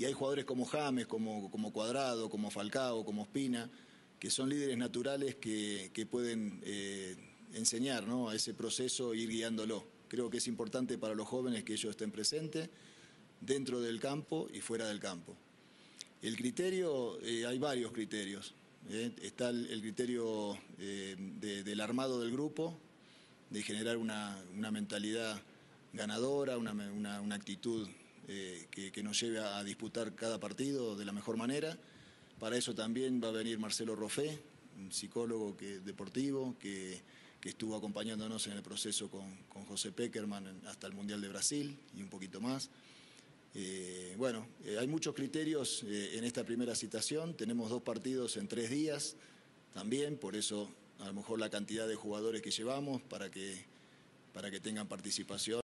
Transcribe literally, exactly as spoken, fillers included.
Y hay jugadores como James, como, como Cuadrado, como Falcao, como Ospina, que son líderes naturales que, que pueden eh, enseñar, ¿no?, a ese proceso e ir guiándolo. Creo que es importante para los jóvenes que ellos estén presentes dentro del campo y fuera del campo. El criterio, eh, hay varios criterios. Eh. Está el, el criterio eh, de, del armado del grupo, de generar una, una mentalidad ganadora, una, una, una actitud eh, que, que nos lleve a disputar cada partido de la mejor manera. Para eso también va a venir Marcelo Roffé, un psicólogo que, deportivo que, que estuvo acompañándonos en el proceso con, con José Peckerman hasta el Mundial de Brasil y un poquito más. Eh, bueno, eh, hay muchos criterios eh, en esta primera citación. Tenemos dos partidos en tres días también, por eso a lo mejor la cantidad de jugadores que llevamos para que, para que tengan participación.